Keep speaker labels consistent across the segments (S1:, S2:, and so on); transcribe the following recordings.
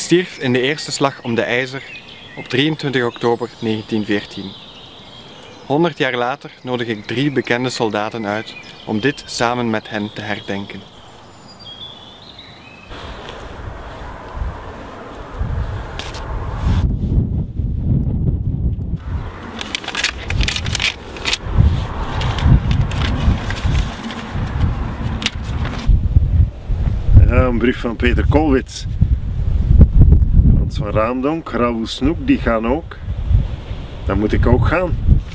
S1: stierf in de eerste slag om de IJzer op 23 oktober 1914. 100 jaar later nodig ik 3 bekende soldaten uit om dit samen met hen te herdenken.
S2: Ja, een brief van Peter Colwitz. Frans van Raamdonk, Raoul Snoek, die gaan ook. Dan moet ik ook gaan.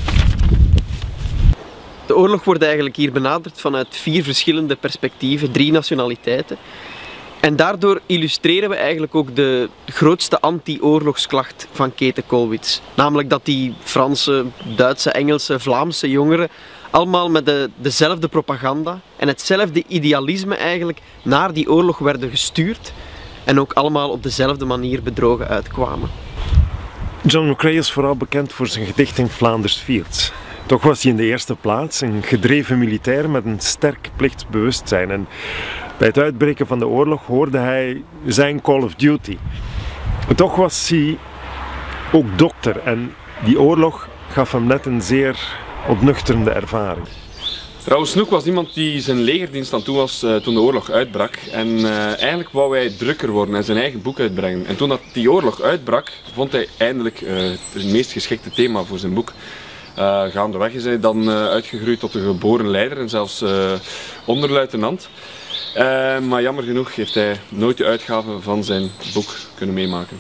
S3: De oorlog wordt eigenlijk hier benaderd vanuit 4 verschillende perspectieven, 3 nationaliteiten. En daardoor illustreren we eigenlijk ook de grootste anti-oorlogsklacht van Käthe Kollwitz. Namelijk dat die Franse, Duitse, Engelse, Vlaamse jongeren allemaal met dezelfde propaganda en hetzelfde idealisme eigenlijk naar die oorlog werden gestuurd en ook allemaal op dezelfde manier bedrogen uitkwamen.
S2: John McCrae is vooral bekend voor zijn gedicht in Flanders Fields. Toch was hij in de eerste plaats een gedreven militair met een sterk plichtsbewustzijn. En bij het uitbreken van de oorlog hoorde hij zijn Call of Duty. En toch was hij ook dokter en die oorlog gaf hem net een zeer ontnuchterende ervaring.
S4: Raoul Snoek was iemand die zijn legerdienst aan toe was toen de oorlog uitbrak. En eigenlijk wou hij drukker worden en zijn eigen boek uitbrengen. En toen dat die oorlog uitbrak, vond hij eindelijk het meest geschikte thema voor zijn boek. Gaandeweg is hij dan uitgegroeid tot een geboren leider en zelfs onderluitenant. Maar jammer genoeg heeft hij nooit de uitgave van zijn boek kunnen meemaken.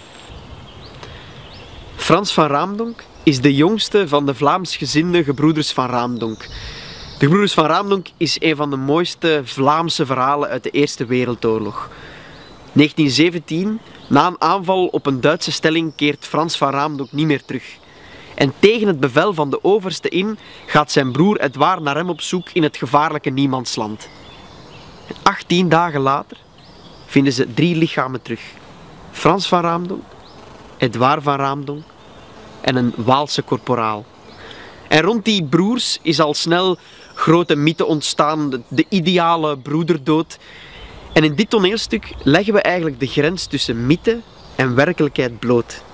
S3: Frans van Raamdonk is de jongste van de Vlaamsgezinde gebroeders van Raamdonk. De gebroeders van Raamdonk is een van de mooiste Vlaamse verhalen uit de Eerste Wereldoorlog. 1917, na een aanval op een Duitse stelling, keert Frans van Raamdonk niet meer terug. En tegen het bevel van de overste in gaat zijn broer Edouard naar hem op zoek in het gevaarlijke niemandsland. En 18 dagen later vinden ze 3 lichamen terug. Frans van Raamdonk, Edouard van Raamdonk en een Waalse korporaal. En rond die broers is al snel grote mythe ontstaan, de ideale broederdood. En in dit toneelstuk leggen we eigenlijk de grens tussen mythe en werkelijkheid bloot.